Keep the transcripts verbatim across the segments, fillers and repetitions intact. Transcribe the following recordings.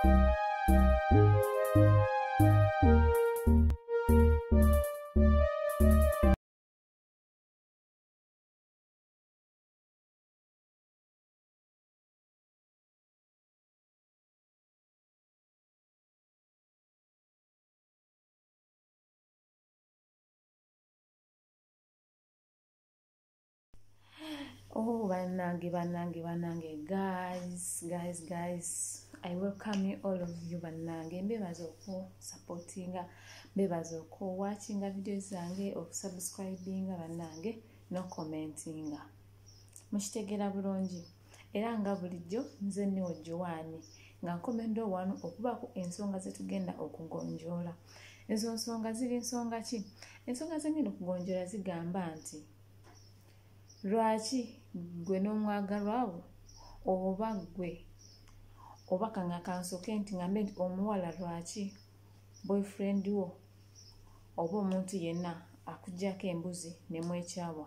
Oh, banange, banange, banange, guys, guys, guys, I welcome you, all of you, banange. Mbebaza oku supportinga, mbebaza oku watchinga videos zange, okusubscribinga banange, no commentinga. Mukitegera bulungi. Era nga bulijjo nze niwo Joanne nga nkomendo wano okubaako ensonga zetugenda okugonjoola. Ezo nsonga ziri nsonga ki? Ensonga zengenda okugonjoola zigamba nti lwaki gwe n'omwagalwa wo oba gwe oba kanga kansoke nti ngambe nti omuwala lwaki boyfriend wo oba omuntu yenna akujjako embuzi ne mwekyawa,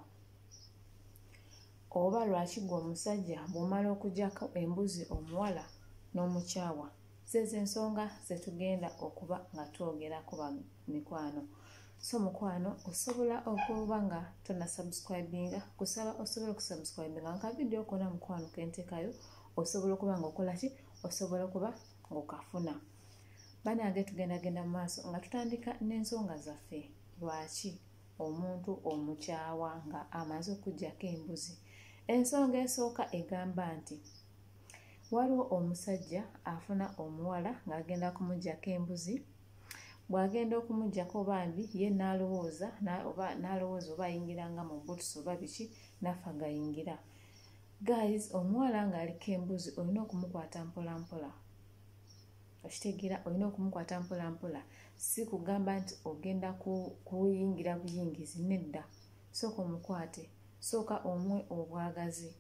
oba lwaki gwe omusajja bw'omala okujjako embuzi omuwala n'omukyawa. Zezo ensonga zetugenda okuba nga twogerako ba mikwano. So mukwano osobola okuba nga tona subscribinga, kusaba osobola okusubscribinga nka video kona mukwano kentekayo osobola okuba nga okola ki, osobola okuba ng'okafuna. Banange tugenda genda mu maaso nga tutandika n'ensonga zaffe. Lwaki omuntu omukyawa nga amaze okujjako embuzi? Ensonga esooka egamba nti waliwo omusajja afuna omuwala ng'agenda kumuggyako embuzi. Bwagenda okumuggyako bambi ye n'alowooza oba n'alowooza oba ayingiranga mu boots oba biki nafa agayingira. Guys, omuwala ng'aliko embuzi olina okumukwata mpola mpola. Okitegeera, olina okumukwata mpola mpola. Si kugamba nti ogenda kuyingira buyingizi, nedda. Sooka omukwate, sooka omwe obwagazi.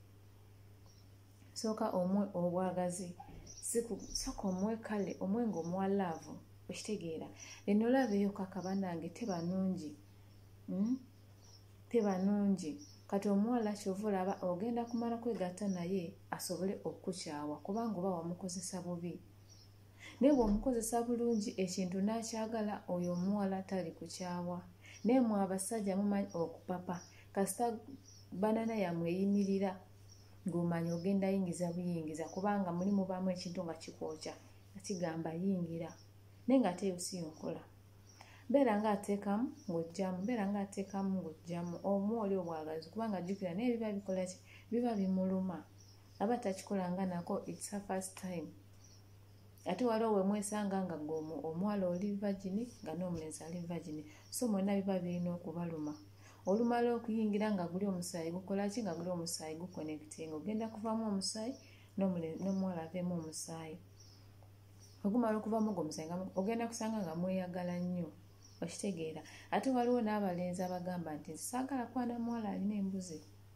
Sooka omwe obwagazi. Sooka omwe kale, omwe ng'omuwa love. Okitegeera, eno love eyo kaka banange teba nnungi. Hmm? Teba nnungi. Kati omuwala kyova olaba ogenda kumala kwegatta naye asobole okukukyawa kubanga oba wamukozesa bubi. Naye bw'omukozesa bulungi ekintu n'akyagala, oyo omuwala tali kukyawa. Naye mmwe abasajja mumanyi okupapa. Kasita banana yammwe eyimirira ng'omanyi ogenda yingiza buyingiza kubanga muli mubaamu ekintu nga kikwokya nga kigamba yingira. Naye ng'ate yo si yonkola. Beera ng'ateekamu ng'ojjamu, beera ng'ateekamu ng'ojjamu. Omuwa oli obwagazi kubanga jjukira naye biba bikola ki? Biba bimuluma. Aba takikolanga nako, it's a first time. Ate waliwo we mwesanga nga gwe omuwala oli vagini nga n'omulenzi ali vagini. So mwena biba birina okubaluma. Olumala okuyingira nga guli omusaayi gukola ki? Nga guli omusaayi guconnectinga. Ogenda kuvaamu omusaayi n'omuwala aveemu omusaayi. Ogumala okuvaamu ogw'omusaayi ogenda kusanga nga mweyagala nnyo. Okitegeera. Ate waliwo n'abalenzi abagamba nti saagala kwana muwala alina embuzi.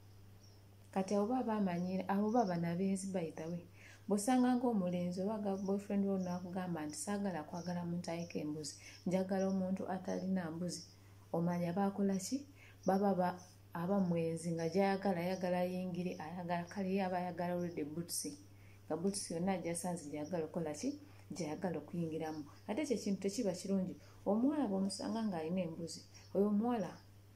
Kati abo baba bamanyira, abo baba nabeezi bayitawe. Bw'osanga ng'omulenzi oba boyfriend wo n'akugamba nti saagala kwagala muntu aliko embuzi, njagala omuntu atalina mbuzi, omanya baakola ki? Baba abamwenzi nga gy'ayagala ayagala yingire, ayagala kale ye aba ayagala olwedde boots. Nga boots yonna gy'asanze gy'ayagala okola ki? Gy'ayagala okuyingiramu. Ate ekyo ekintu tekiba kirungi. Omuwala bw'omusanga ng'alina embuzi, oyo omuwala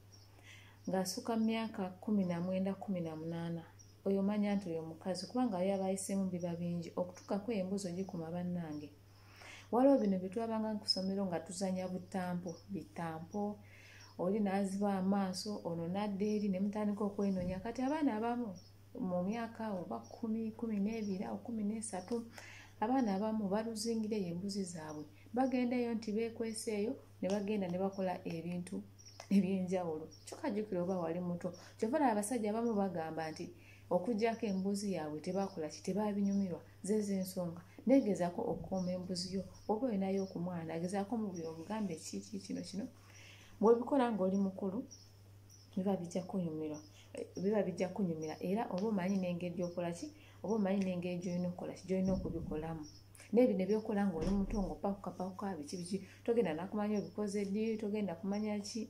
ng'asukka mu myaka kumi na mwenda kumi na munaana, oyo manya nti oyo mukazi kubanga yaba ayiseemu biba bingi okutuukako embuzi ogikuma bannange. Waliwo bino bye twabanga ku ssomero nga tuzanya butampo, bitampo, oli n'aziba amaaso, ono n'adda eri ne mutandika okwenoonya. Kati abaana abamu mu myaka oba kkumi, kkumi n'ebiri awo kkumi n'esatu, abaana abamu baluzingireyo embuzi zaabwe. Bagendayo nti beekweseeyo ne bagenda ne bakola ebintu eby'enjawulo. Kyokka jjukira oba wali muto. Kyova olaba abasajja abamu bagamba nti okuggyako embuzi yaabwe tebaakola ki? Tebaabinyumirwa. Zezo ensonga. Naye gezaako okukuuma embuzi yo. Oba olinayo ku mwana, gezaako mu buli omugambe kiki kino kino. Bw'obikola ng'oli mukulu biba bijja kunyumirwa. Biba bijja kunyumira era oba omanyi n'engeri gy'okola ki? Oba omanyi n'engeri gy'olina okukola ki? Gy'olina okubikolamu. Naye bino byokola ng'oli muto ng'opakuka pakuka biki biki, togenda nakumanya obikoze ddi, togenda kumanya ki?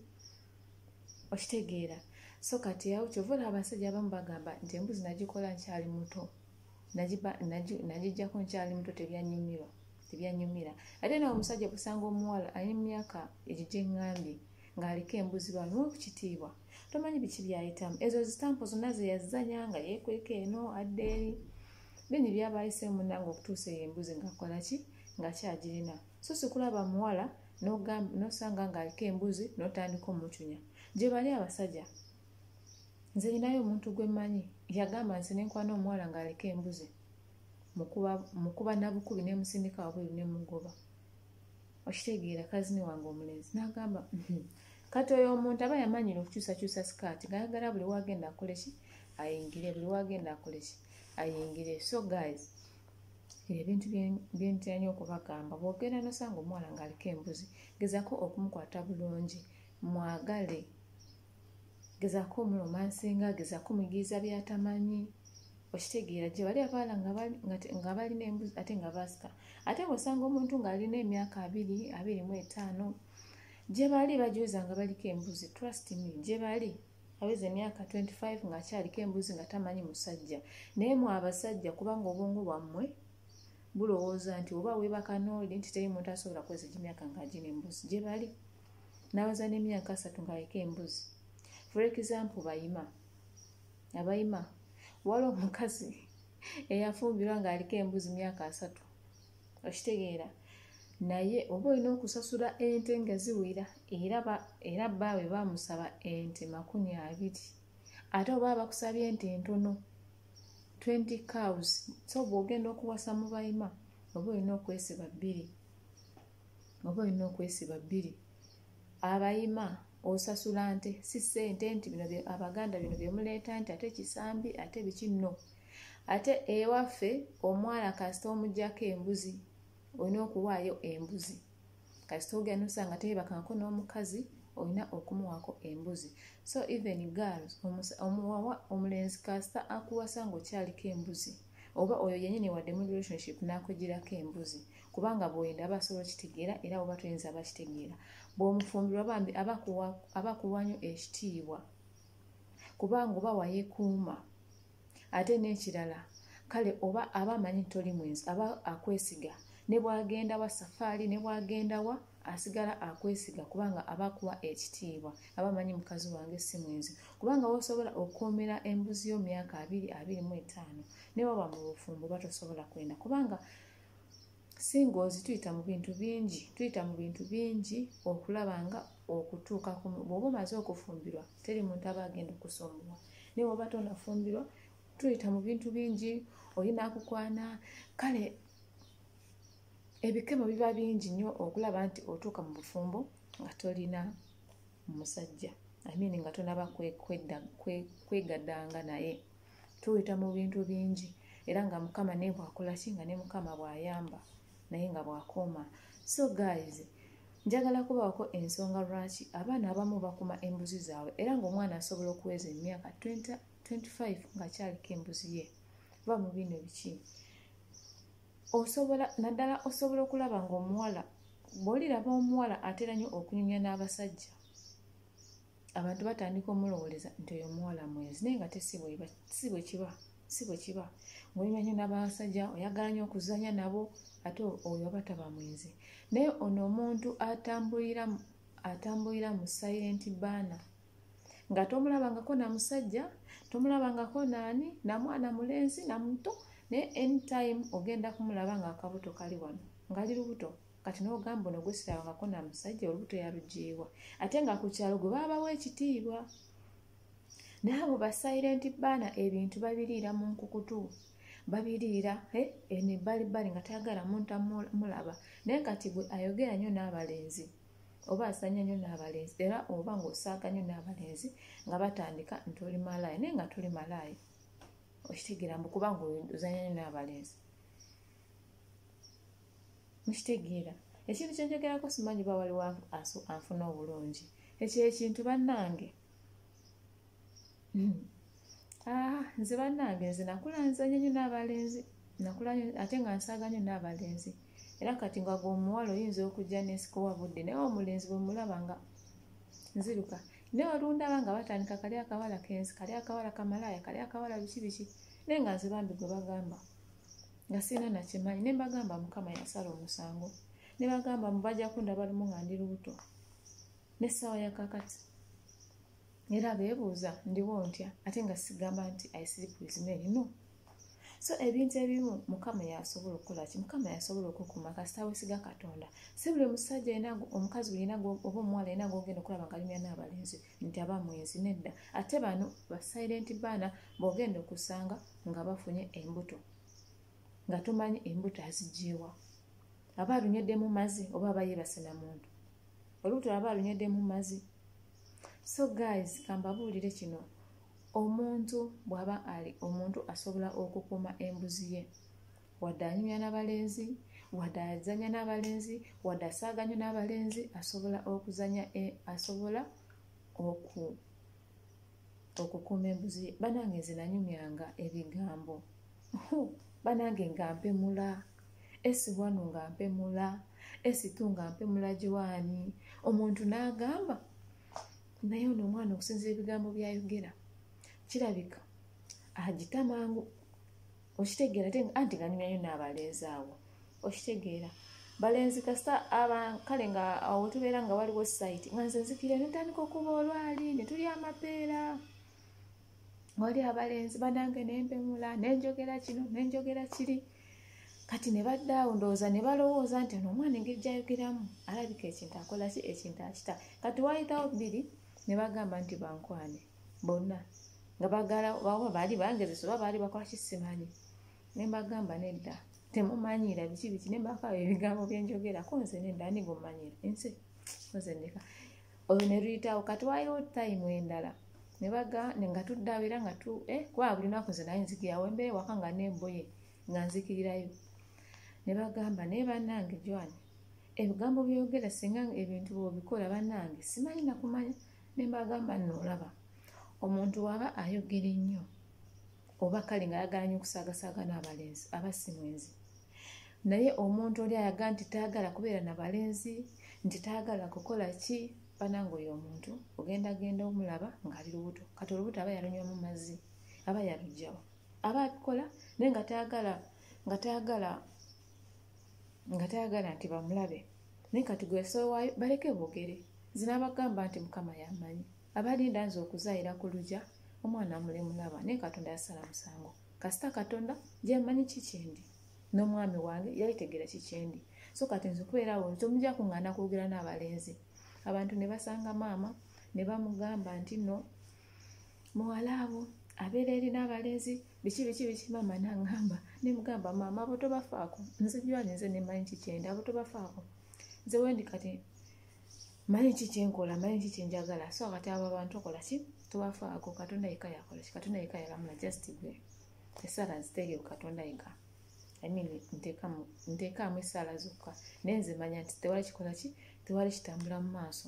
Okitegeera. So kati awo kyova olaba abasajja abamu bagamba nti embuzi nagikola nkyali muto, nagiggyako nkyali muto, tebyanyumirwa. tebyanyumira. Ate nawe omusajja kusanga omuwala ali mu myaka egyo gye ŋŋambye ng'aliko embuzi bano mu kitiibwa tomanyi biki byayitamu. Ezo zitampo zonna ze yazanya nga yeekweka eno adda eri bingi byabayiseemu munnange okutuusa eyo embuzi ng'akola ki ng'akyagirina. So si kulaba muwala n'osanga ng'aliko embuzi n'otandika omucunya. Gye bali abasajja, nze ninayo omuntu gwe mmanyi yagamba nti nenkwana omuwala ng'aliko embuzi mukuba nabukubi nemusindika wabweru nemugoba. Okitegeera kazini wange omulenzi n'agamba kati oyo omuntu aba yamanyira okukyusakyusa sikaati ng'ayagala buli wagenda akole ki ayingire, buli wagenda akole ki ayingire. So guys, ebintu byentera nnyo okubagamba, bw'ogenda n'osanga omuwala ng'aliko embuzi gezaako okumukwata bulungi, mwagale, gezaako omuromansinga, gezaako omuyigiriza byatamanyi. Okitegeera gye bali abaala nga balina embuzi ate nga baasika. Ate bw'osanga omuntu ng'alina emyaka abiri abiri mu etaano gye bali bajoza nga baliko embuzi, trust me, gye bali aweza emyaka twenty-five ng'akyaliko embuzi nga tamanyi musajja. Naye mwe abasajja kubanga obwongo bwammwe bulowooza nti oba weebaka n'oli nti teri muntu asobola kweza emyaka ng'agina embuzi. Gye bali nawaza n'emyaka asatu ng'aliko embuzi. For example, bayima abayima waliwo omukazi eyafumbirwa ng'aliko embuzi myaka asatu. Okitegeera, naye oba olina okusasula ente nga ziwera era bbaawe baamusaba ente makumi abiri ate oba bakusabye ente entono twenty cows. So bw'ogenda okuwasa mu bayima oba olina okwesiba bbiri oba olina okwesiba bbiri. Abayima osasula nte si ssente nti bino abaganda bino byemuleeta nti ate kisambi ate biki nno. Ate ewaffe omwala kasita omugyako embuzi olina okuwaayo embuzi. Kasita ogenda osanga teyebakanko n'omukazi olina okumuwaako embuzi. So even girls, omuwawa omulenzi kasita akuwasa ng'okyaliko embuzi oba oyo yennyini wadde mu relationship n'akugirako embuzi kubanga bw'oyenda aba asobola okitegeera era oba toyinza abakitegeera. Bw'omufumbirwa bambi aba kuwanyo ekitiibwa kubanga oba wayeekuuma. Ate n'ekirala kale oba aba amanyi toli mwenzi aba akwesiga, ne bw'agenda wa safaari ne bw'agenda wa asigala akwesiga kubanga aba akuwa ekitiibwa. Aba amanyi mukazi wange si mwenzi kubanga wosobola okukuumira embuzi yo myaka abiri abiri mu etaano ne waba mu bufumbo oba tosobola kwenda kubanga singoozi tuyita mu bintu bingi tuyita mu bintu bingi okulaba nga okutuuka bw'oba omaze okufumbirwa teri muntu aba agenda okusombola. Naye oba tonafumbirwa tuyita mu bintu bingi, olina akukwana. Kale ebikemo biba bingi nnyo okulaba nti otuuka mu bufumbo nga tolina musajja, amini nga tonaba kwegaddanga naye. Tuyita mu bintu bingi era nga Mukama ne bw'akola ki nga ne Mukama bw'ayamba naye nga bw'akuuma. So guys, njagala kubaako ensonga lwaki abaana abamu bakuma embuzi zaabwe era ng'omwana asobola okuweza emyaka twenty twenty-five ng'akyaliko embuzi ye. Va mu bino biki? Osobola naddala osobola okulaba ng'omuwala bw'oliraba omuwala atera nnyo okunyumya n'abasajja, abantu batandika omulowoleza nti oyo omuwala mwenzi naye nga si bwe kiba si bwe kiba. Ng'onyumya nnyo n'abasajja oyagala nnyo okuzanya nabo ate oyo aba taba mwenzi. Naye ono omuntu atambulira atambulira mu silent banner nga tomulabangako na musajja, tomulabangako naani na mwana mulenzi na muto, naye anytime ogenda kumulaba ng'akabuto kali wano ngali lubuto. Kati n'ogamba ono gwe sirabangako na musajja, olubuto yaluggyeewa. Ate nga ku kyalo gwe baabawa ekitiibwa. Naabo ba silent banner ebintu babiriira mu nkukutu, babiriira eno ebbalibbali nga tayagala muntu amulaba. Naye kati gwe ayogera nnyo n'abalenzi oba asanya nnyo n'abalenzi era oba ng'osaaga nnyo n'abalenzi nga batandika nti oli malaaya naye nga toli malaaya. Okitegeera mbu kubanga ozanya nnyo n'abalenzi. Mukitegeera ekintu kye njogerako simanyi ba waliwo anfuna obulungi. Ekyo ekintu bannange ah nze bannange nze nakula nzanya nnyo n'abalenzi nakula ate nga nsaaga nnyo n'abalenzi era kati nga gw'omuwala oyinza okujja n'esikowa budde naye omulenzi bwe mulaba nga nziruka naye olundaba nga batandika kali akawala kenzi kali akawala kamalaaya kali akawala biki biki naye nga nze bambi gwe bagamba nga sina nakimanyi ne mbagamba Mukama yasala omusango ne bagamba mubajja kundaba lumu nga ndi lubuto n'essaawa ya kakati era beebuuza ndiwo ntya ate nga sigamba nti I sleep with Mary no. So ebintu ebimu Mukama yasobola okukola ki Mukama yasobola okukuma kasita weesiga Katonda. Si buli musajja yina omukazi yina oba omuwala yina gogenda okulaba nga alimya n'abalenzi nti aba mwenzi nedda. Ate bano ba silent baana bw'ogenda okusanga nga bafunye embuto nga tumanyi embuto aziggyewa aba alunywedde mu mazzi oba aba yeebase na muntu olubuto aba alunywedde mu mazzi. So guys kambabuulire kino omuntu bw'aba ali omuntu asobola okukuuma embuzi ye wadde anyumya n'abalenzi wadde azanya n'abalenzi wadde asaaganya n'abalenzi asobola okuzanya e, asobola oku okukuuma embuzi ye. Banange nze nanyumyanga ebigambo banange nga mpemula esi wano nga mpemula esitu nga mpemula Jiwaani omuntu n'agamba naye ono omwana okusinzira ebigambo byayogera kirabika agita mangu okitegeera anti nga nyumyayo n'abalenzi awo okitegeera balenzi kasita kale nga awo tubeera nga waliwo site nga nze nzikire netandika okuba olwali ne tuli amapeera wali abalenzi banange nempemula nenjogera kino nenjogera kiri kati ne baddaawo ndowooza ne balowooza nti ono omwana engeri gyayogeramu alabika ekintu akola ki ekintu akita kati wayitawo bbiri ne bagamba nti bankwane bonna nga bagala bawa baali bangezesa oba baali bakola kisimanyi ne mbagamba nedda temumanyira biki biki ne mbakawo ebigambo byenjogera ko nze nedda ani gumanyira ense nze ndeka oyo ne luyitawo kati waaliwo time endala ne baga nga tuddaawo era nga tu eh kwa buli lunaku nze naye nzikirawo embere waka nga nemboye nga nzikirirayo ne bagamba naye bannange Joan ebigambo byogera singa ebintu bw'obikola bannange simanyi nakumanya ne mbagamba nno olaba omuntu waba ayogera ennyo oba kale nga ayagala okusaagasaga n'abalenzi aba si mwenzi naye omuntu oli ayaga nti taagala kubeera n'abalenzi nti taagala kukola ki banange oyo omuntu ogenda genda omulaba ng'ali lubuto kati olubuto aba yalunywa mu mazzi aba yalugjawa aba abikola naye nga taagala nga taagala nga taagala nti bamulabe naye kati gwesowaayo baleke boogere zinabagamba nti Mukama yamanyi abalinda nze okuzaayira ku lujja omwana mule mulaba naye Katonda yasala musango kasita Katonda gyemanyi kikyendi n'omwami wange yalitegera kikyendi. So kati nze okubeerawo tomujja kuŋŋaana kwogera n'abalenzi abantu ne basanga maama ne bamugamba nti no muwala abo abeera eri n'abalenzi biki biki biki maama n'aŋŋamba ne mugamba maama abo tobafaako nze Joan nze ne manyi kikyendi abo tobafaako nze wendi kati manyi ki kyenkola manyi ki kyenjagala so kati abo abantu okola ki tobafaako Katonda yekka yakola ki Katonda yekka yalamula just gwe essala nziteege ku Katonda yekka I mean nteekamu nteekaamu essala zokka naye nze manya nti tewali kikola ki tewali kitambula mu maaso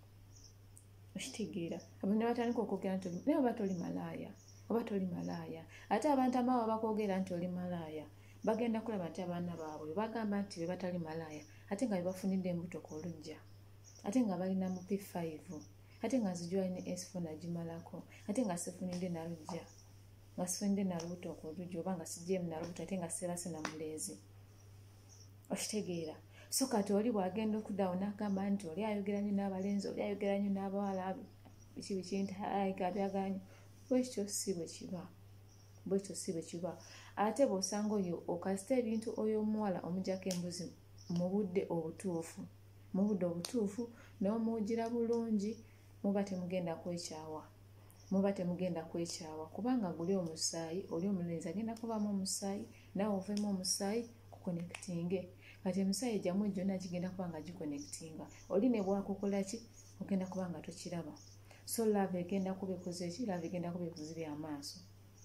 okitegeera abantu ne batandika okwogera nti naye oba toli malaaya oba toli malaaya ate abantu amaawa bakwogera nti oli malaaya bagenda kulaba nti abaana baabwe bagamba nti be batali malaaya ate nga bebafunidde embuto ku lujja ate nga balina mu P five ate nga zijwayo ne S four nagimalako ate nga sifunidde na lujja nga sifunidde na lubuto ku lujja oba nga sijjeemu na lubuto ate nga seebase na mulenzi okitegeera. So kati oli bwagenda okuddaawo n'agamba nti oli ayogera nnyo n'abalenzi oli ayogera nnyo n'abawala biki biki nti ayika byagala nnyo bwekityo si bwe kiba bwekityo si bwe kiba ate bw'osanga oyo okasita ebintu oyo omuwala omujjako embuzi mu budde obutuufu mu budde obutuufu n'omuwugira bulungi muba temugenda kwekyawa muba temugenda kwekyawa kubanga guli omusaayi oli omulenzi agenda kubaamu omusaayi naawe oveemu omusaayi kukonekitinge kati emisaayi gyammwe gyonna gigenda kuba nga gikonekitinga oli ne bwakukola ki ogenda kuba nga tokiraba so lava egenda kuba ekoze ki lava egenda kuba ekuzibya amaaso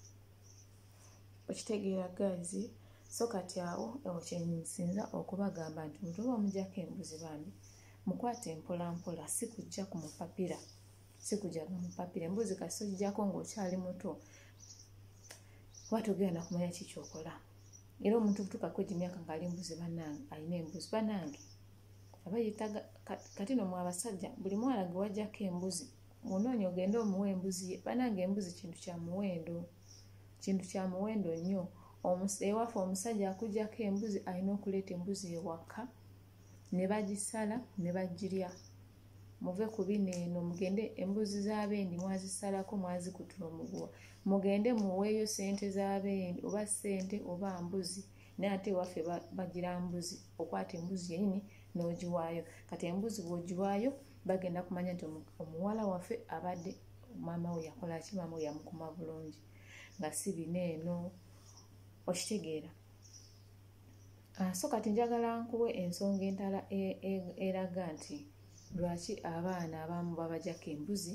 okitegeera guys. So kati awo ekyensinza okubagamba nti muntu oba omujjako embuzi bambi mukwate mpola mpola si kujja ku mupapira si kujja ku mupapira embuzi kasi ogijjako ng'okyali muto oba togenda kumanya ki kyokola era omuntu kutuuka kwegi myaka ng'ali mbuzi bannange alina embuzi bannange aba yeetaga kati no mu abasajja buli mwala ge wajjako embuzi munoonya ogende omuwa embuzi ye bannange embuzi kintu kya muwendo kintu kya muwendo nnyo ewaffe omusajja akugyako embuzi alina okuleeta embuzi ewaka ne bagisala ne bagirya. Muve ku bino eno mugende embuzi z'abendi mwazisalako mwazikutula omuguwa, mugende muweeyo sente z'abendi oba sente oba mbuzi. Naye ate ewaffe bagira mbuzi, okwata embuzi yennyini n'ogiwaayo. Kati embuzi bw'ogiwaayo bagenda kumanya nti omuwala waffe abadde maama we yakola ki, maama we yamukuma bulungi, nga si bino eno. Okitegeera? So kati njagala nkuwe ensonga entala eraga nti lwaki abaana abamu babajjako embuzi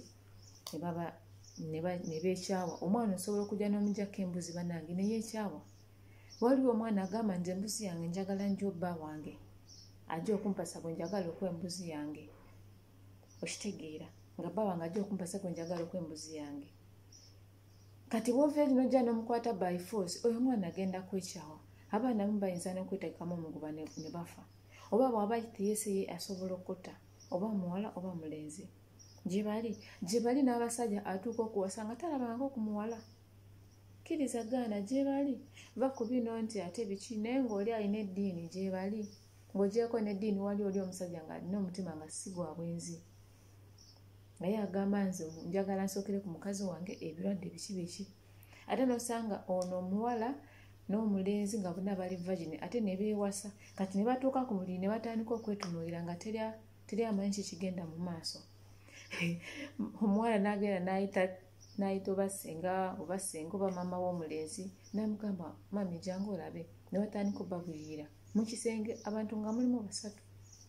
ne beekyawa. Omwana osobola okujja n'omujjako embuzi bannange ne yeekyawa. Waliwo omwana agamba nti embuzi yange njagala njo bba wange ajja okumpasa bwe njagala okuwa embuzi yange. Okitegeera? Nga bba wange ajja okumpasa bwe njagala okuwa embuzi yange. Kati bw'ova eri n'ojja n'omukwata by force, oyo omwana agenda kwekyawa. Abaana abamu bayinza n'okweteekamu omuguba ne bafa. Oba bw'aba teyeese ye asobola okutta, oba muwala oba mulenzi. Gye bali gye bali n'abasajja atuuka okuwasa nga talabangako ku muwala. Kkiriza gaana gye bali. Va ku bino nti ate biki, naye ng'oli alina eddiini gye bali. Ng'ogyeko n'eddiini wali oli omusajja ng'alina omutima nga si gwa bwenzi. Naye agamba nze njagala nsookere ku mukazi wange ebirwadde biki biki. Ate n'osanga ono omuwala n'omulenzi nga bonna bali vagini ate ne beewasa. Kati ne batuuka ku buliri ne batandika okwetunuulira nga teri amanyi kikigenda mu maaso. Omuwala n'agenda n'ayita n'ayita oba ssenga oba ssenga oba maama w'omulenzi n'amugamba mami jangu olabe. Ne batandika obbabulirira mu kisenge abantu nga mulimu basatu.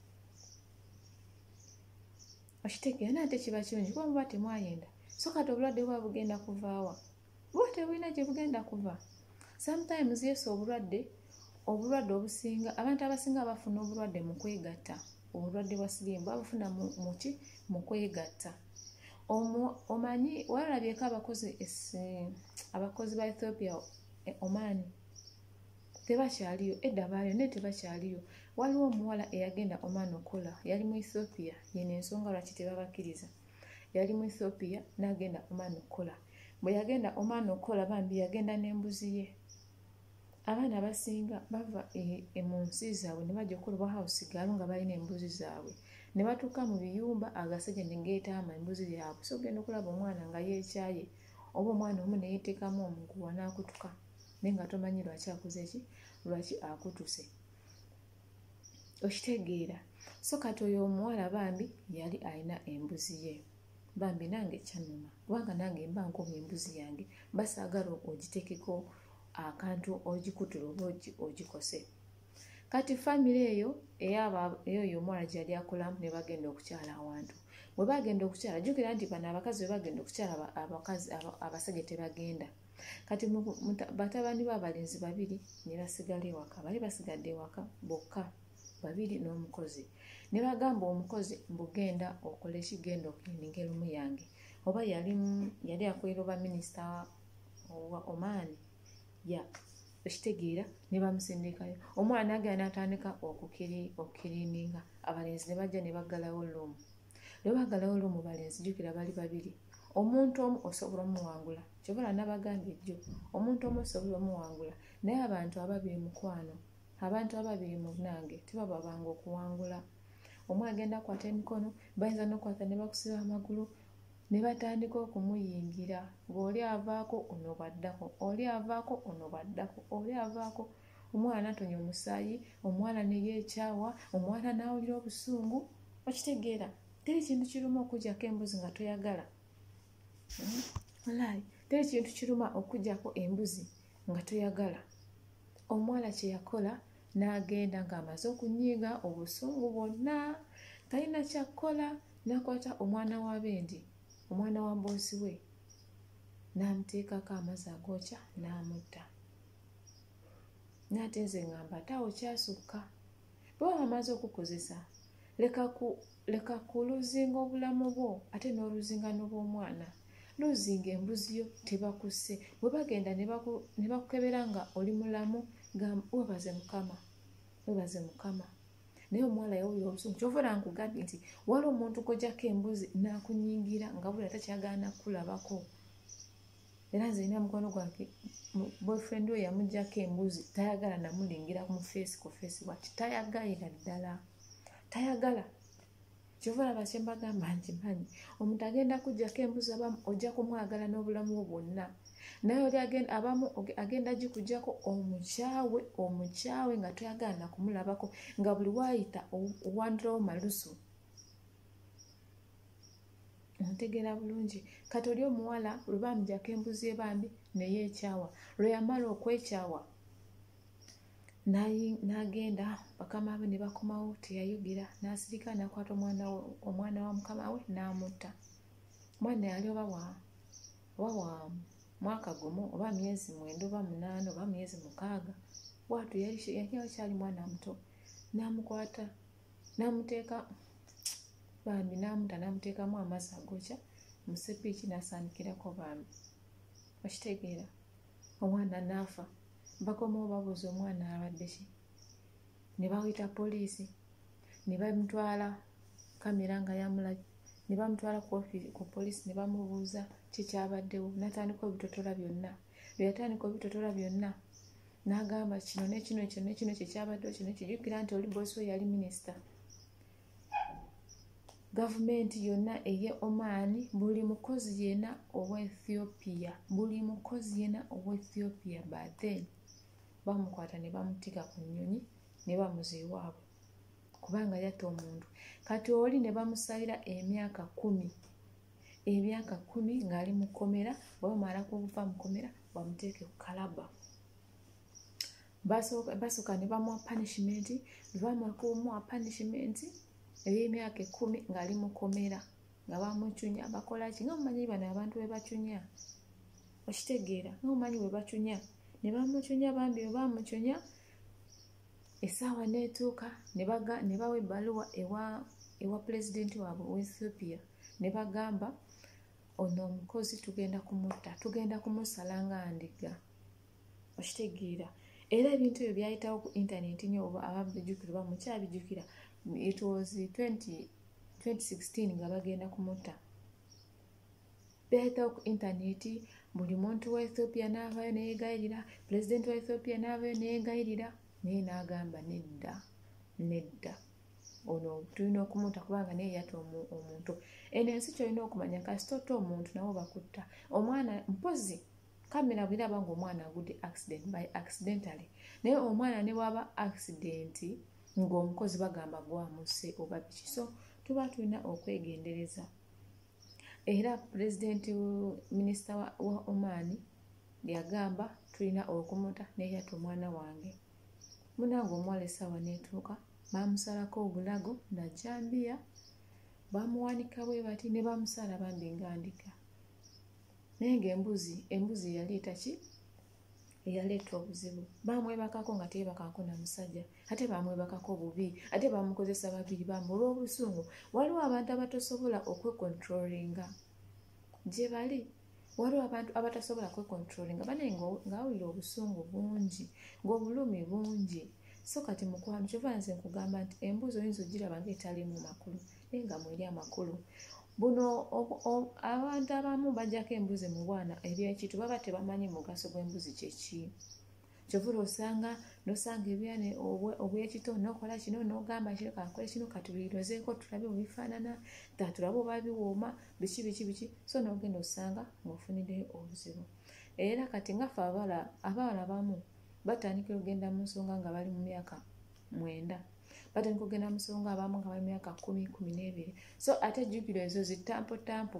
Okitegeera? Naye ate kiba kirungi kuba muba temwayenda. So kati obulwadde buba bugenda kuvaawa? Buba tebulina gye bugenda kuva. Sometimes yesu obulwadde obulwadde obusinga abantu abasinga bafuna obulwadde mu kwegatta. Obulwadde bwa siriimu babufuna mu ki? Mu kwegatta. Omanyi walabyeko abakozi abakozi ba Ethiopia Oman tebakyaliyo, edda baaliyo naye tebakyaliyo. Waliwo omuwala eyagenda Oman okola, yali mu Ethiopia, yeno ensonga lwaki tebabakkiriza. Yali mu Ethiopia n'agenda Oman okola. Bwe yagenda Oman okola bambi yagenda n'embuzi ye. Abaana abasinga bava mu nsi zaabwe ne bajja okukola oba house girl nga balina embuzi zaabwe. Ne batuuka mu biyumba agasajja ne geetaama embuzi yaabwe. So ogenda okulaba omwana nga yeekyaye oba omwana omu ne yeeteekamu omuguwa n'akutuka naye nga tomanyi lwaki akoze ki, lwaki akutuse. Okitegeera? So kati oyo omuwala bambi yali alina embuzi ye. Bambi nange kyannuma kubanga nange mba nkomye embuzi yange basaagala ogiteekeko akantu ogikutula oba ogikose. Kati famire eyo eyo omuwala gye yali akolamu ne bagenda okukyala awantu. Bwe bagenda okukyala jjukira nti bano abakazi bwe bagenda okukyala abakazi abasajja tebagenda. Kati batabani b'abalenzi babiri ne basigala ewaka. Bali basigadde ewaka bokka babiri n'omukozi. Ne bagamba omukozi mbugenda okola ekigenda okuyininga erumu yange. Oba yali yali akolera oba minisita wa Oman. Ya okitegeera? Ne bamusindikayo. Omwana n'agenda n'atandika okukiriininga. Abalenzi ne bajja ne baggalawo luumu. Ne baggalawo luumu balenzi jjukira bali babiri. Omuntu omu osobola omuwangula. Kyobola n'abagambye jjo. Omuntu omu osobola omuwangula. Naye abantu ababiri mukwano. Abantu ababiri munange tebababanga okuwangula. Omu agenda akwata emikono, bayinza n'okwata ne bakusiba amagulu, ne batandika okumuyingira. Ng'oli avaako ono bwaddako, oli avaako ono bwaddako, oli avaako. Omwana n'atonya omusaayi, omuwala ne yeekyawa, omuwala n'awulira obusungu. Okitegeera? Teri kintu kiruma okuggyako embuzi nga toyagala. Wallahi, teri kintu kiruma okuggyako embuzi nga toyagala. Omuwala kye yakola n'agenda ng'amaze okunyiiga obusungu bwonna, talina kyakkola, n'akwata omwana wa Bendi, omwana wa mboozi we, n'amuteekako amazzi agookya n'amutta. N'ate nze ngamba taawo kyasukka. Bwe waba amaze okukozesa, leka kuluzinga obulamu bwo ate n'oluzinga n'obw'omwana. Luzinga embuzi yo tebakusse. Bwe bagenda ne bakukebera nga oli mulamu, webaze Mukama, webaze Mukama. Naye omuwala yawulira obusungu. Kyovula nkugambye nti waliwo omuntu g'oggyako embuzi n'akunyingira nga buli atakyagala nakulabako. era nze nina mukono gwange boyfriend we yamuggyako embuzi tayagala namulingira mu face ku face bwati tayagalira ddala tayagala kyova laba kye mbagamba nti manyi omuntu agenda kuggyako embuzi abamu ojja kumwagala n'obulamu bwo bwonna naye oli agenda abamu agenda gikuggyako omukyawe omukyawe nga toyagala nakumulabako nga buli waayita owandirawo malusu ontegeera bulungi kati oli omuwala lwe bamuggyako embuzi ebambi naye ekyawa lwe yamala okwekyawa n'agenda bakama be ne bakomawo teyayogera n'asirika n'akwata omwana wa mukama we n'amutta mwana yali oba wa oba wa mwaka gumu oba myezi mwenda oba munaana oba myezi mukaaga bwatu yali yakyali mwana muto n'amukwata n'amuteeka bambi n'amutta n'amuteekamu amazzi agokya mu sepiiki n'asaanikirako bambi okitegeera omwana n'afa bakomawo babuuza omwana abadde ki ne bawita poliisi ne bamutwala kamera nga yamulabye ne bamutwala ku poliisi ne bamubuuza kikyabaddewo n'atandika ebitotola byonna bwe yatandika ebitotola byonna n'agamba kino nekino kino nekino kyekyabaddewo kino kijjukira nti oli boosi we yali minisita gavumenti yonna eye Oman buli mukozi yena owa Ethiopia buli mukozi yena owa Ethiopia by then bamukwata ne bamutika ku nnyonyi ne bamuziiwaabwe kubanga yatta omuntu kati oli ne bamusalira emyaka kumi emyaka kumi ng'ali mu kkomera bamala kuva mu kkomera bamuteeke ku kalaba basooka ne bamuwa punishment bamala kumuwa punishment ey'emyaka ekkumi ng'ali mu kkomera nga bamucunya bakola ki nga mumanyi bano abantu bwe bacunya okitegeera nga mumanyi bwe bacunya ne bamucunya bambi bwe bamucunya essaawa n'etuuka ne bawa ebbaluwa ewa ewa pulezidenti waabwe wa Ethiopia ne bagamba ono omukozi tugenda kumutta tugenda kumusala nga ndiga okitegeera era ebintu ebyo byayitawo ku intaneti nnyo oba ababijjukira oba mukyabijjukira it was twenty sixteen nga bagenda kumutta byayitawo ku intaneti buli muntu wa Ethiopia n'avaayo neyeegayirira pulezidenti wa Ethiopia n'avaayo neyeegayirira naye n'agamba nedda nedda ono tulina okumutta kubanga naye yatta omuntu eno ensi kyolina okumanya kasita otta omuntu nawo bakutta omwana mpozi kamera bwiraba nga omwana agudde accident by accidentally naye omwana ne waba accident ng'omukozi bagamba gwamuse oba biki so tuba tulina okwegendereza era pulezidenti minisita wa Oman yagamba tulina okumutta naye yatta omwana wange munange omuwala essaawa n'etuuka bamusalako obulago najambiya bamuwanika bwe bati ne bamusala bambi ngandika naye ng'embuzi embuzi yaleeta ki eyaleeta obuzibu bamwebakako nga teyebakako na musajja ate bamwebakako bubi ate bamukozesa babiri bamu olw'obusungu waliwo abantu abatasobola okwekontrolinga gye bali waliwo abantu abatasobola kwekontrolinga banaye ng'awulira obusungu bungi ng'obulumi bungi so kati mukwano kyova nze nkugamba nti embuzi oyinza ogiraba ng'etaliimu makulu naye nga mweri amakulu buno abantu abamu bajjako embuzi mu bwana ebyekitu baba tebamanyi mugaso gw'embuzi kyeki kyovula osanga nosanga ebyane obwekito nokola kino nogamba kino kakole kino katubirozeeko tulabe obifaanana tatulabe oba biwooma biki biki biki so nogenda osanga ngaofuniddeyo obuzibu era kati ngaffe abawala abawala bamu batandika okugenda mu nsonga nga bali mu myaka mwenda batandika okugenda mu nsonga abamu nga bali mu myaka kumi kumi n'ebiri so ate jjukiro ezo zitampo tampo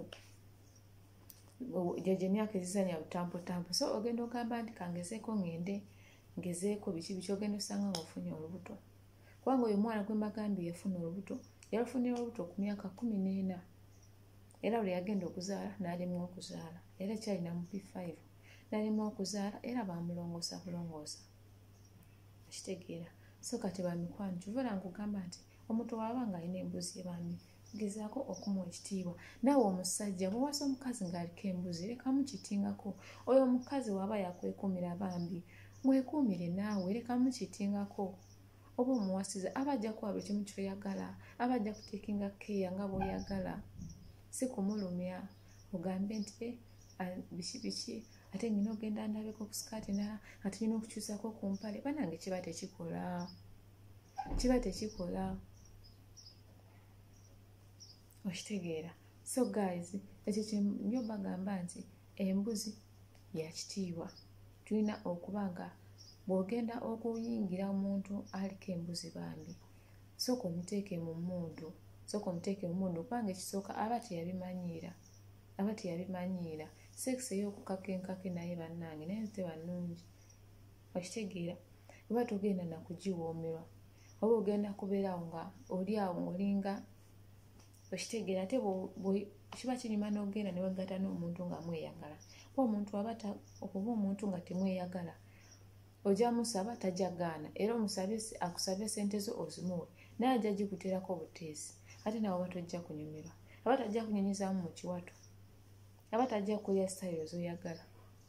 gyegyo emyaka ezizanya butampo tampo so ogenda ogamba nti kangezeeko ngende ngezeeko biki biki ogenda osanga ng'ofunye olubuto kubanga oyo omwana gwe mbagambye yafuna olubuto yalufunira olubuto ku myaka kumi n'ena era bwe yagenda okuzaala n'alemwa okuzaala era ekyalina mu p five n'alemwa okuzaala era bamulongoosa bulongoosa okitegeera so kati bamikwano kivula nkugamba nti omuntu waaba ng'alina embuzi ebambi gezaako okumuwa ekitiibwa naawe omusajja bwewasa omukazi ng'aliko embuzi leka mukitingako oyo omukazi waaba yakwekuumira bambi mwekuumire naawe leka mukitingako oba omuwasiza aba ajja kuwa buli kimu kyoyagala aba ajja kuteekinga keeya nga bw'oyagala si kumulumya ogambe nti biki biki ate ngina ogenda ndabeko ku sikaati na ate ngina okukyusako ku mpale banange kiba tekikola kiba tekikola okitegeera. So guys ekyo kyenyo bagamba nti embuzi yakitiibwa tulina okuba nga bw'ogenda okuyingira omuntu aliko embuzi bambi sooka omuteeke mu mmundu sooka omuteeke mu mmundu kubanga ekisooka aba teyabimanyiira aba teyabimanyiira sekisi ey'okukakenkake naye bannange naye teba nnungi okitegeera oba togenda nakugiwoomerwa oba ogenda kubeerawo nga oli awo ng'olinga okitegeera ate kiba kinyuma n'ogenda ne wagatta n'omuntu nga mweyagala kuba omuntu aba okuba omuntu nga temweyagala ojja musaba tajja gaana era omusabye akusabye sente zo ozimuwe naye ajja gikuteerako obuteesi ate nawe oba tojja kunyumirwa aba tajja kunyonyezaamu mu kiwato aba tajja kulya sitayiro z'oyagala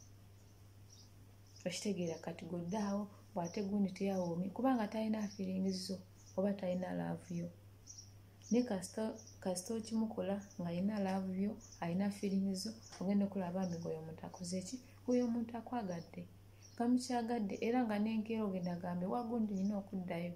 okitegeera kati goddaawo bw'ate gundi teyawoomye kubanga talina feelings zo oba talina laavu yo ne kasita okimukola ng'alina laavu yo alina feelings zo ogenda okulaba nga oyo omuntu akoze ki oyo omuntu akwagadde kamukyagadde era nga n'enkeera ogenda gambe wagundi nina okuddayo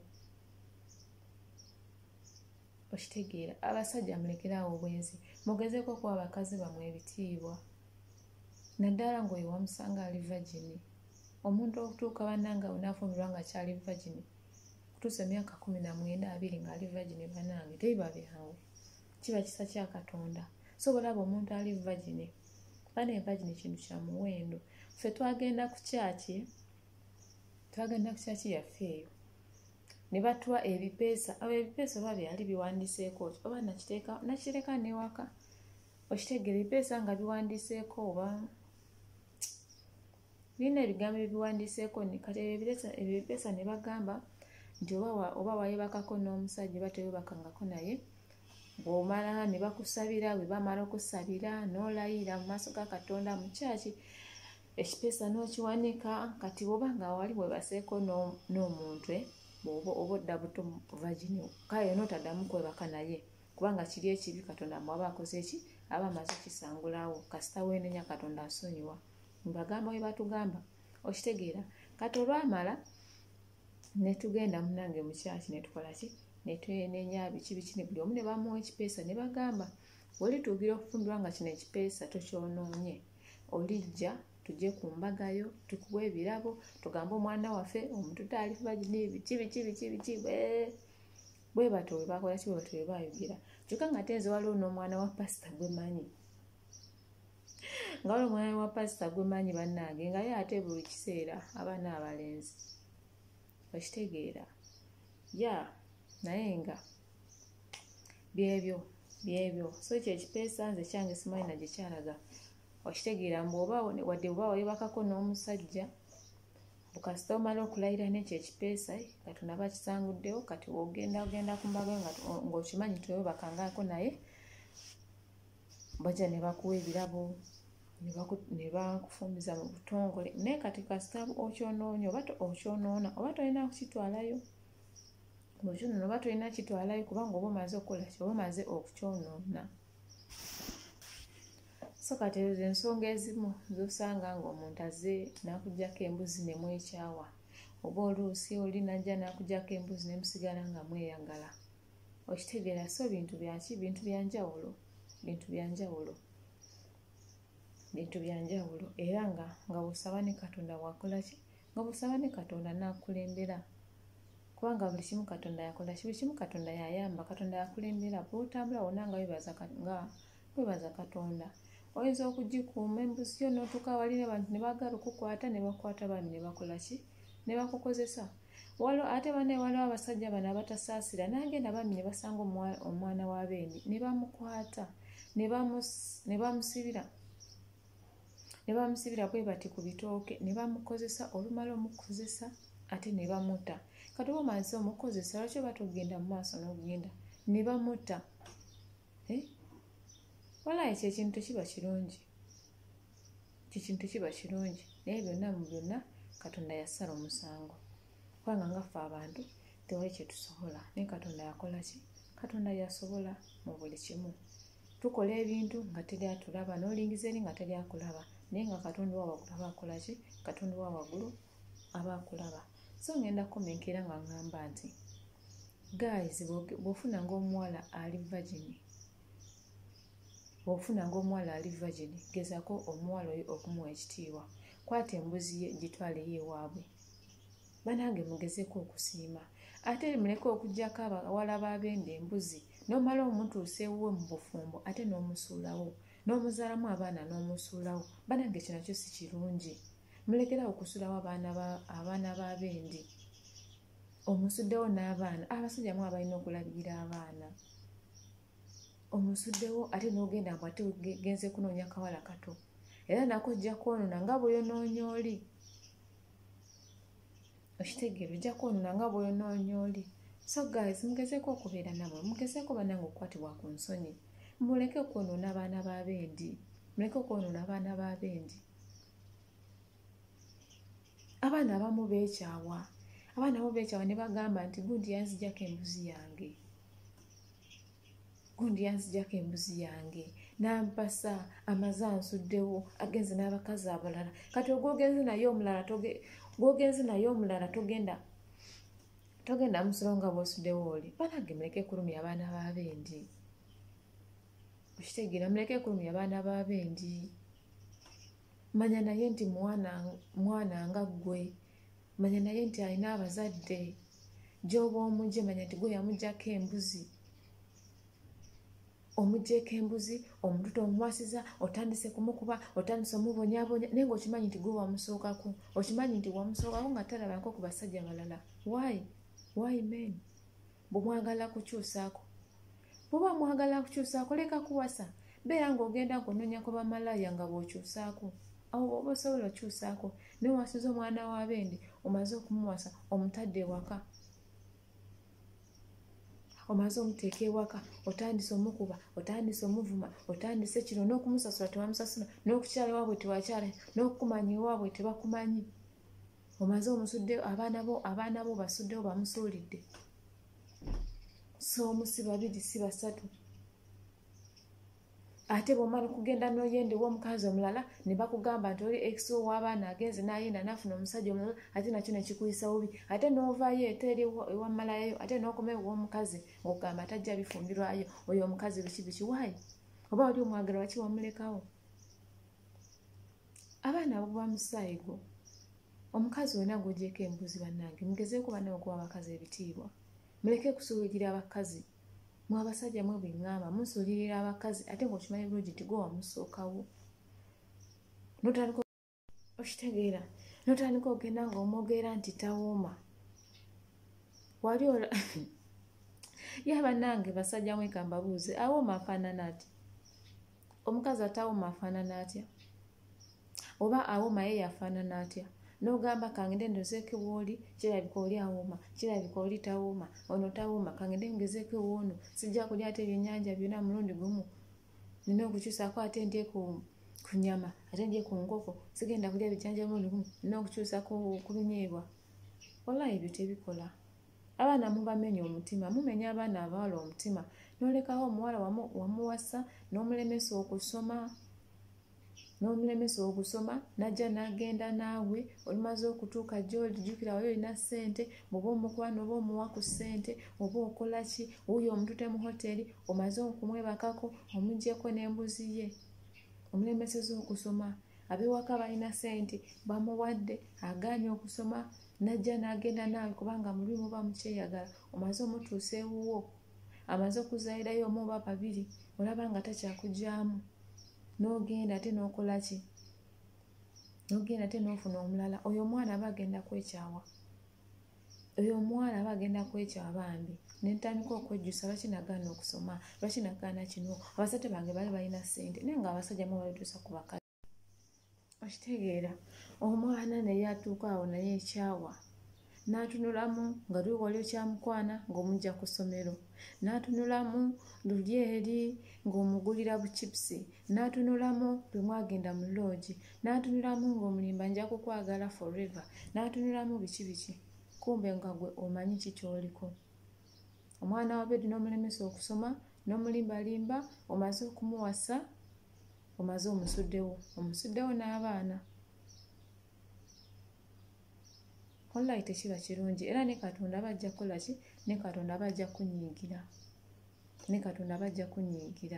okitegeera. Abasajja mulekerawo obwenzi mugezeeko okuwa abakazi bamwe ebitiibwa naddala ng'oyo wamusanga ali vagini omuntu okutuuka bannanga onaafumirwa nga kyali vagini kutuusa emyaka kumi na mwenda abiri ng'ali vagini bannange tebiba byangu kiba kisa kya Katonda. So bw'olaba omuntu ali vagini bana evagini kintu kya muwendo. Ffe twagenda ku kyaki twagenda ku kyaki yaffe eyo ne batuwa ebipeesa abo ebipeesa oba byali biwandiseeko oba nakiteeka nakireka newaka okitegeera ebipeesa nga biwandiseeko oba birina ebigambo ebiwandiseeko kati ebipeesa ne bagamba nti oba wayebakako n'omusajja oba tewebakangako naye bw'omala ne bakusabira bwe bamala okusabira n'olayira mu maaso ga Katonda mu kyaki ekipeesa n'okiwanika kati bw'oba nga wali webaseeko n'omuntu oba odda buto vagini kale n'otaddamu kwebaka naye kubanga kiri ekibi Katonda mwaba akoze eki aba amaze kisangulawo kasita weenenya Katonda asonyiwa mbagamba we batugamba okitegeera. Kati olwamala ne tugenda munange mu kyaki ne tukola ki ne twenenya biki biki ne buli omu ne bamuwa ekipeesa ne bagamba olituukira okufumbirwa nga kino ekipeesa tokyonoonye olijja tujje ku mbagayo tukuwe ebirabo tugambe omwana waffe omuntu taali vagini biki biki biki biki bwe bato bwe bakola ki bwe bato bwe bayogera kyokka nga tenze waliwo n'omwana wa pasita gwe manyi nga waliwo omwana wa pasita gwe manyi bannange nga ye ate buli kiseera abaana abalenzi okitegeera ya naye nga byebyo byebyo so ekyo ekipeesa nze kyange simanyi na gye kyalaga okitegeera mbwoba wadde oba wayebakako n'omusajja bukasita omala okulayira n'ekyo ekipeesa Katonda bakisanguddewo kati ogenda ogenda ku mbaga ng'okimanyi tewebakangako naye bajja ne bakuwa ebirabo ne bakufumbiza mu butongole naye kati kasita okyonoonye oba okyonoona oba tolina kukitwalayo bwekyonoona oba tolina kitwalayo kubanga oba omaze okukola ki oba omaze okukyonoona. So kati ezo ensonga ezimu z'osanga ng'omuntu azze n'akuggyako embuzi ne mwekyawa oba oluusi oli najja n'akuggyako embuzi ne musigala nga mweyagala okitegeera. So bintu byaki bintu byanjawulo bintu byanjawulo bintu byanjawulo era nga nga bw'osaba ne Katonda bw'akola ki nga bw'osaba ne Katonda n'akulembera kubanga buli kimu Katonda yakola ki buli kimu Katonda yayamba Katonda yakulembera bw'otambula wonna nga webaza nga webaza Katonda. Oyinza okugikuuma embuzi yo n'otuuka wali n'abantu ne baagala okukwata ne bakwata bami ne bakola ki ne bakukozesa waliwo ate banne waliwo abasajja bano abatasaasira n'agenda bami ne basanga omwana wa beeni ne bamukwata ne bamusibira ne bamusibira bwe bati ku bitooke ne bamukozesa olumala omukozesa ate ne bamuta. Kati oba omaze omukozesa lwaki oba togenda mu maaso n'ogenda ne bamuta walayi ekyo ekintu tekiba kirungi ekintu tekiba kirungi naye byonna mu byonna Katonda yasala omusango kubanga nga ffe abantu tewali kye tusobola naye Katonda yakola ki Katonda yasobola mu buli kimu tukola ebintu nga teri atulaba n'olingiza eri nga teri akulaba naye nga katonda wa waggulu aba akola ki? Katonda wa waggulu aba akulaba. So ngenda kukomenkera nga ngamba nti guys, bw'ofuna ng'omuwala ali virgin, bw'ofuna ng'omuwala ali virgin, gezaako omuwala oyo okumuwa ekitiibwa. Kwata embuzi ye gitwaleyo ewaabwe. Banange mugezeeko okusiima. Ate muleke okuggyako abawala b'abende embuzi n'omala omutuusa ewuwe mu bufumbo ate n'omusuulawo, n'omuzaalamu abaana n'omusuulawo. Banange kino kyo si kirungi. Mulekerawo okusulawo abaana b'abendi. Omusuddewo n'abaana, abasajja mwe balina okulabirira abaana. Omusuddewo ate n'ogenda mbu ate genze kunoonya kawala kato. Era nako ojja kwonoona nga bw'oyonoonya oli. Okitegeera, ojja kwonoona nga bw'oyonoonya oli. So guys, mugezeeko okubeera namwe, mugezeeko bannange okukwatibwa ku nsonyi. Muleke okwonoona abaana b'abendi. Muleke okwonoona abaana b'abendi. Abaana abamu beekyawa. Abaana abo beekyawa ne bagamba nti gundi yanzijjako embuzi yange. Gundi yanzijjako embuzi yange. Nampasa amaze ansuddewo agenze n'abakazi abalala. Kati ogwogenze naye omulala gwogenze naye omulala togenda togenda musolo nga bw'osuddewo oli. Banange muleke kulumya abaana b'abendi. Okitegeera, muleke kulumya abaana b'abendi. Manya naye nti mwana mwana nga ggwe. Manya naye nti alina abazadde. Gy'oba omugye manya nti gwe yamuggyako embuzi. Omuggyeko embuzi, omututo omumwasiza, otandise kumukuba, otandise omubonyaabonya, naye ng'okimanyi nti gwe wamusookako. Okimanyi nti wamusookako nga talabako ku basajja balala. Why? Why men? Bwe mwagala kukyusaako. Bw'oba mwagala kukyusaako leka kuwasa. Beera ng'ogenda kunoonya ku bamalaya nga bw'okyusaako. Awo oba osobola okyusaako. Naye wasiza omwana w'abendi, omaze okumuwasa, omutadde ewaka. Omaze omuteeka ewaka, otandise omukuba, otandise omuvuma, otandise kino n'okumusasula tewamusasula, n'okukyala ewaabwe tewakyala, n'okukumanya ewaabwe tebakumanyi. Omaze omusudde abaana bo abaana bo basuddewo bamusuulidde. So omu si babiri si basatu. Ate bw'omala okugenda n'oyenda ew'omukazi omulala ne bakugamba nti oli ex w'abaana agenze n'ayenda n'afuna omusajja omulala, ate nakyo ne kikuyisa bubi. Ate n'ovaayo ate eri ewamalayo, ate n'okomayo ew'omukazi ng'ogamba tajja bifumbirwayo, oyo omukazi biki biki. Why? Oba oli omwagala waki wamulekawo? Abaana abo bamusaayigo. Omukazi wena gw'ogyeko embuzi bannange, mugezeeko bannange okuwa abakazi ebitiibwa. Muleke kusuulirira abakazi. Mwe abasajja mwe bweŋŋamba musuulirira abakazi ate ng'okimanyi bulungi nti gwe wamusookawo. N'otandika okitegeera, n'otandika ogenda ng'omwogera nti tawooma. Wali ola ye bannange basajja mweka mbabuuze, awooma afaanana atya? Omukazi atawooma afaanana atya? Oba awooma ye yafaanana atya? N'ogamba kangende ndozeeko w'oli, kirabika oli awooma, kirabika oli tawooma, ono tawooma, kangende ngezeeko ew'ono, sijja kulya ate ebyennyanja byonna mulundi gumu. Nina okukyusaako ate ndye ku nyama, ate ndye ku nkoko, sigenda kulya ebyennyanja mulundi gumu, nina okukyusa ku binyeebwa. Wallahi ebyo tebikola. Abaana mubamenya omutima, mumenya abaana abawala omutima, n'olekawo omuwala wamuwasa n'omulemesa okusoma. N'omulemesa okusoma najja n'agenda naawe, olimaze okutuuka gy'oli, jjukira wali olina ssente, bw'oba omukuba n'oba omuwa ku ssente, oba okola ki, wuuyo omutute mu hoteri, omaze okumwebakako, omuggyeko n'embuzi ye. Omulemeseza okusoma, ab'ewaka balina ssente, bamuwadde, agaanye okusoma, najja n'agenda naawe kubanga muli muba mukyeyagala, omaze omutuusa ewuwo, amaze okuzaayirayo omu oba babiri, olaba nga takyakugyamu. N'ogenda ate n'okola ki? N'ogenda ate n'ofuna omulala. Oyo omwana aba agenda kwekyawa. Oyo omwana aba agenda kwekyawa bambi. Ne ntandika okwejjusa lwaki nagaana okusoma, lwaki nagaana kino. Abasajja bange bali balina ssente naye nga abasajja mu babituusa ku bakazi. Okitegeera, omwana naye atuuka awo naye ekyawa. N'atunulamu nga luli wali okyamukwana ng'omugya ku ssomero. N'atunulamu luli eri ng'omugulira buchipusi. N'atunulamu bwe mwagenda mu loogi. N'atunulamu ng'omulimba nja kukwagala forever. N'atunulamu biki biki. Kumbe nga gwe omanyi ki ky'oliko. Omwana wa bedi n'omulemesa okusoma, n'omulimbalimba, omaze okumuwasa, omaze omusuddewo omusuddewo n'abaana wallahi tekiba kirungi era ne Katonda bajja kukola ki ne Katonda bajja kunyiigira ne Katonda bajja kunyiigira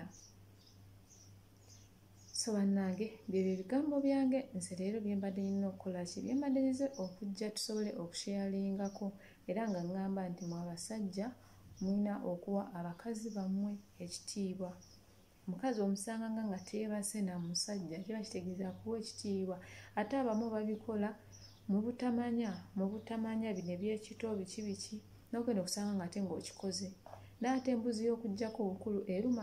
so bannange byebyo ebigambo byange nze leero bye mbadde nina okukola ki bye mbadde nzize okujja tusobole okushealingako era nga ngamba nti mwe abasajja mulina okuwa abakazi bammwe ekitiibwa omukazi omusanga nga nga teebase na musajja kiba kitegeeza kuwa ekitiibwa ate abamu babikola mu butamanya mu butamanya bino ebyekito biki biki n'ogenda okusanga nga ate ng'okikoze n'ate embuzi y'okuggyako obukulu eruma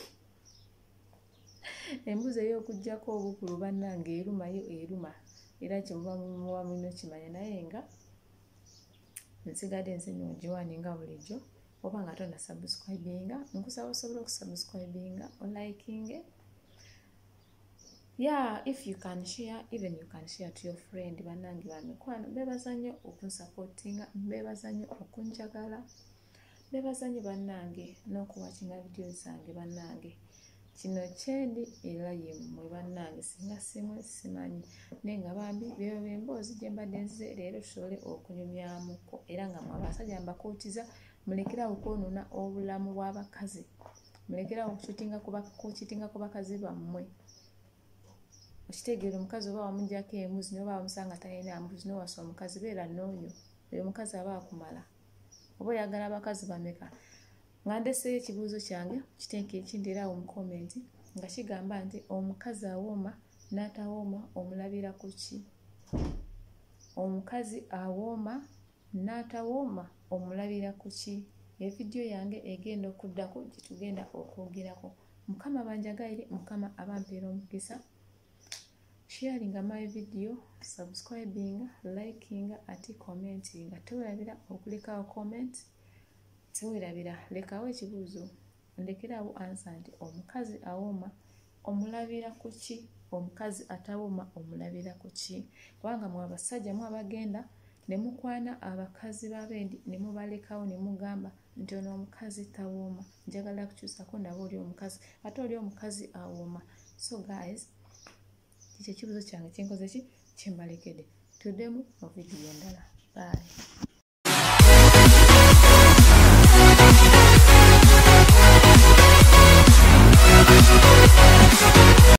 embuzi ey'okuggyako obukulu bannange eruma yo eruma era kyemuba muba mulina okimanya naye nga nsigadde nze nongiwaninga bulijjo oba nga tonna subscribinga nkusaba osobola okusubscribinga olikinge yeah if you can share even you can share to your friend bannange bamikwano beebaza nnyo okunsupportinga beebaza nnyo okunjagala beebaza nnyo bannange n'okuwakinga vidiyo zange bannange kino kyendi era yemmwe bannange singa simwe simanyi naye nga bambi byo bemboozi gye mbadde nzize leero tusobole okunyumyamuko era nga mwe abasajja mbakootiza mulekerawo kwonoona obulamu bw'abakazi mulekerawo okukitinga ku bakazi bammwe okitegeera omukazi oba wamugyako embuzi noba wamusanga talina mbuzi nowasa omukazi beera n'oyo oyo omukazi aba akumala oba oyagala abakazi bameka nga ndeseeyo ekibuuzo kyange kitenke ekindi era mu komenti nga kigamba nti omukazi awooma n'atawooma omulabira ku ki omukazi awooma n'atawooma omulabira ku ki evidiyo yange egenda okuddako gye tugenda okwogerako mukama banjagaire mukama abampeera omukisa sharinga my video subscribing liking ati commenting tewerabira okulekawo comment tewerabira lekawo ekibuuzo ndekerawo ansa nti omukazi awooma omulabira ku ki omukazi atawooma omulabira ku ki kubanga mwe abasajja mu abagenda ne mukwana abakazi b'abendi ne mubalekawo ne mugamba nti ono omukazi tawooma njagala kukyusako nabo oli omukazi ate oli omukazi awooma so guys kikyo ekibuuzo kyange kyenkoze ki kyembalekedde tuddemu mu vidiyo endala bye